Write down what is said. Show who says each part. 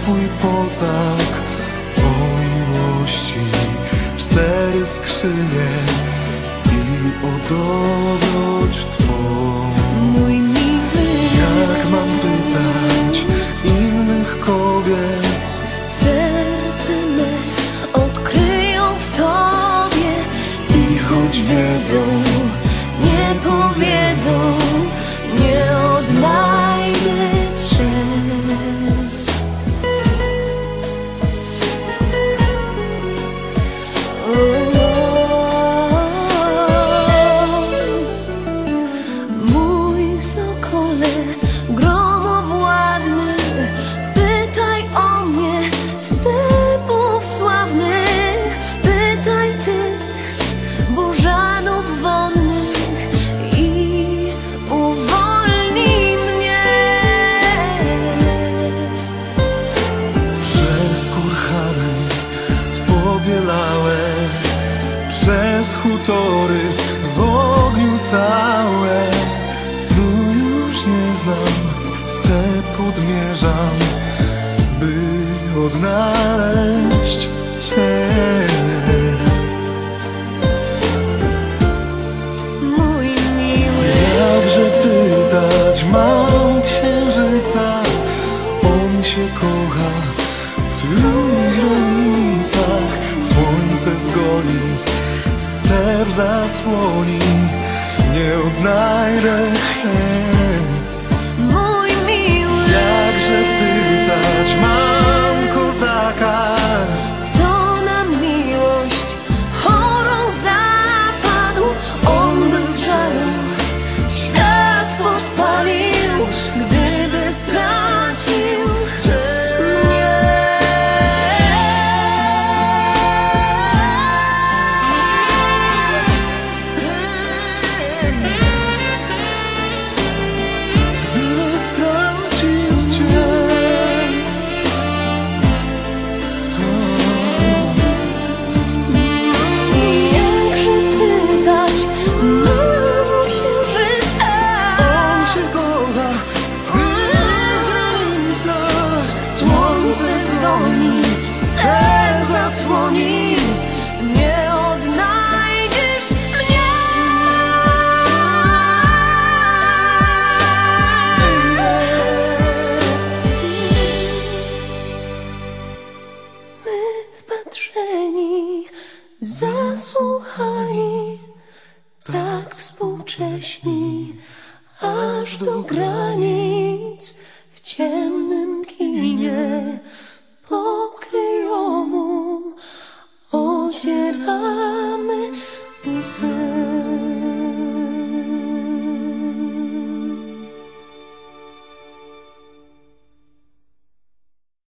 Speaker 1: twój posag o miłości, 4 skrzynie i o dobroć twą.
Speaker 2: Mój miły,
Speaker 1: jak mam pytać innych kobiet?
Speaker 2: serce me odkryją w Tobie
Speaker 1: I choć wiedzą,
Speaker 2: nie powiedzą, nie odnajdę Cię. Mój sokole gromowładny, pytaj o mnie stepów sławnych, pytaj tych burzanów wonnych i uwolnij mnie.
Speaker 1: przez kurhany spobielałe, przez hutory w ogniu całe. Snu już nie znam, step odmierzam, by odnaleźć Cię.
Speaker 2: Mój miły,
Speaker 1: Jakże pytać mam księżyca, on się kocha w twych źrenicach. Słońce zgoni, step zasłoni, nie odnajdę Cię.